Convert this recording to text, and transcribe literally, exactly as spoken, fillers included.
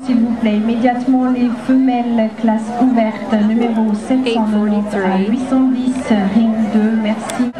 S'il vous plaît, immédiatement les femelles classe ouverte numéro sept cent quatre-vingt-dix à huit cent dix, ring deux, merci.